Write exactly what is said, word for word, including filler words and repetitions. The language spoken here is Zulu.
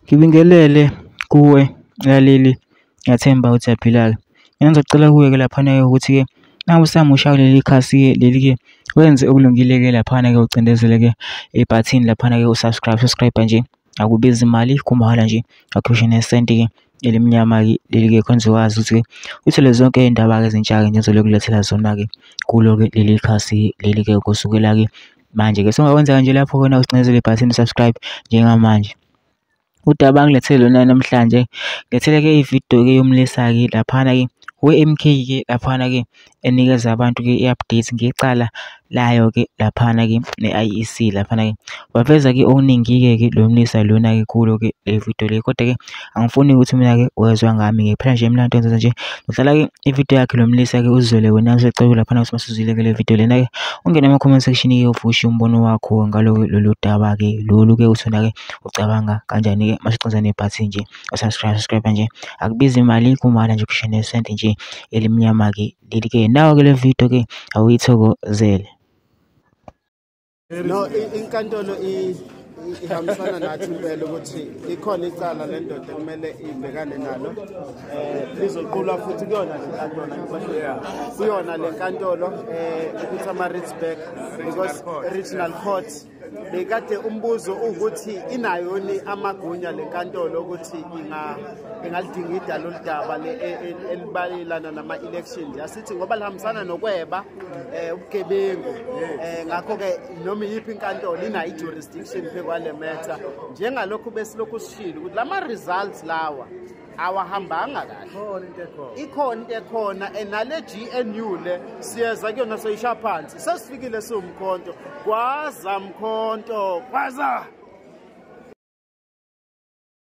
Ngibingelele kuwe mlaleli, ngiyathemba ukuthi uyaphila-ke. Mina ngizocela kuwe-ke laphana-ke ukuthi-ke nawe usamusha kuleli khasi-ke leli-ke wenze okulungile-ke laphana-ke ucindezele-ke ibhathini laphana-ke usubscribe, subscribe nje akubizi imali, kumahhala nje, akukhishwe nesenti-ke elimnyama-ke leli-ke khonze wazi ukuthi-ke uthole zonke iy'ndaba-ke ezintsha-ke nje ezokulethela zona-ke kulo-ke leli khasi leli-ke kusukela-ke manje-ke. So ungakwenza nje lapho khona ucindezele ibhathini subscribe njengamanje. Udaba ngilethele lona namhlanje, ngilethele-ke ividiyo-ke yomlisa-ke laphana-ke we-M K-ke laphana-ke enikeza abantu-ke i-update ngecala layo-ke laphana-ke ne-I E C laphana-ke. Waveza-ke okuningi-ke lo mlisa lona-ke kulo-ke le video le, kodwa-ke angifuni ukuthi mina-ke wezwa ngami-ke phela nje mina into enzenza nje ngidlala-ke ividiyo yakhe lo mlisa-ke uzwele wena usecela laphana ukuthi masuzwile-ke le video lena-ke ungene ama-comment section-ke ufushe umbono wakho ngalo lolu daba-ke lolu-ke uthona-ke ucabanga kanjani-ke masicindza nebhathini nje usubscribe, subscribe nje akubizi imali, kumahhala nje ukhishwe nesenti nje elimnyama-ke leli-ke. Nawo-ke le video-ke awuyithokozele. No, inkantolo ihambisana nathi impela ukuthi ikhona icala le ndoda kumele ibhekane nalo, eh lizoqulwa futhi kuyona le nkantolo kuyona le nkantolo eh ukuthi ama-Ritzburg because regional court bekade umbuzo ukuthi inayo ni amagunya le nkantolo ukuthi inga engalidinga idalo lidaba elibalelana nama-elections. Asithi ngoba lihambisana nokweba eh ubugebengu eh ngakho ke noma yiphi inkantolo inayo i-jurisdiction phekwale matter, njengalokhu besilokhu sishilo ukuthi lama results lawa awahambanga kahle, ikhona into ekhona enale G N U le siyeza kuyona soyisha phansi sesifikile siwumkhonto kwaza mkhonto kwaza